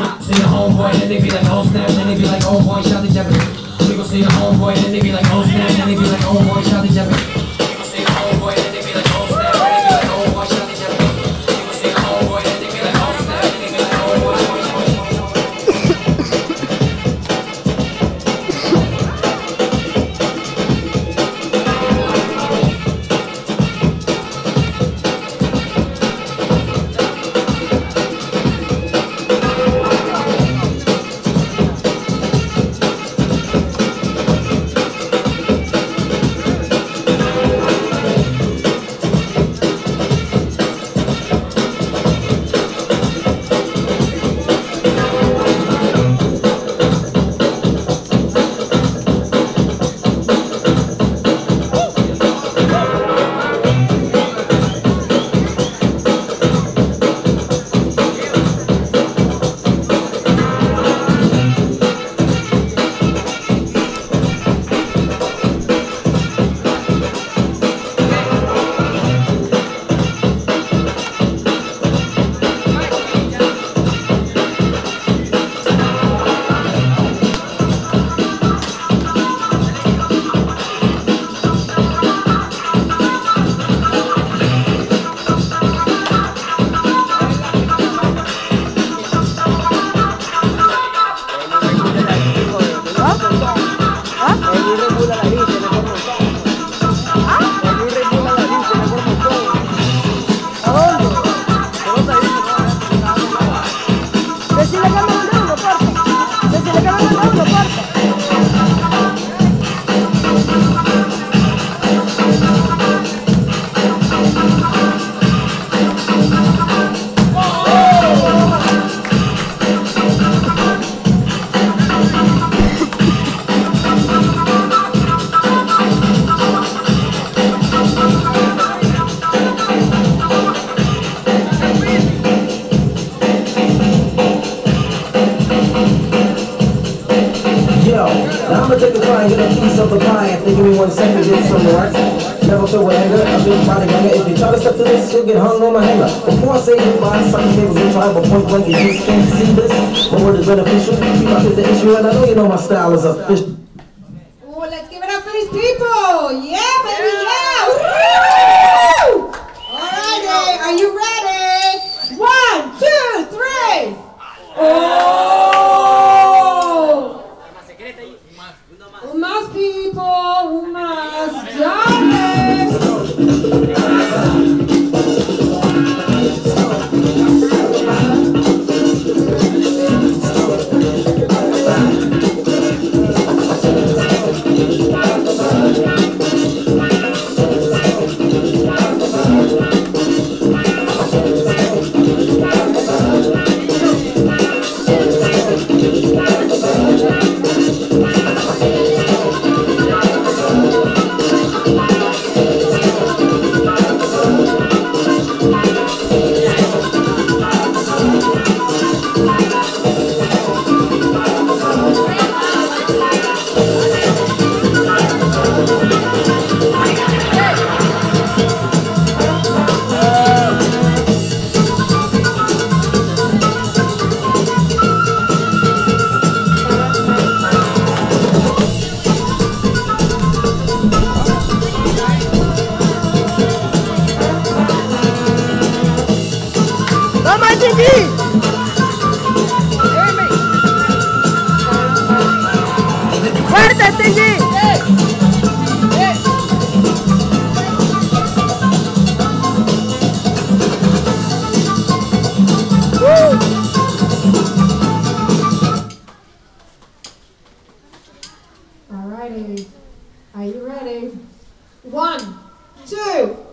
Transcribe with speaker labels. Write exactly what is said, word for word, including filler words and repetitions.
Speaker 1: see your homeboy and they be like, oh snap, and they be like, oh boy, shot the Japanese. We gon' see your homeboy and they be like, oh snap, and they be like, oh boy, shot the Japanese. We gon' see your homeboy and they be like, oh snap, and they be like, oh boy, shot the Japanese. We gon' see your homeboy and they be like, oh snap, and they be like, oh boy, shot the Japanese.
Speaker 2: I'ma take a try and get a piece of the pie. And give me one second, get some right. Never feel with anger, I've been trying to gang it. If you try to step to this, you'll get hung on my hanger. Before I say goodbye, some tables and try, but point blank, you just can't see this. My word is beneficial, keep up is the issue, and I know you know my style is official.
Speaker 3: Oh, let's give it up for these people! Yeah, baby, yeah! Woo! Alrighty, are you ready? One, two, three! Oh! Umas people, umas darling!
Speaker 4: ¡Fuerte, Tingy!
Speaker 3: Alrighty, are you ready? One, two,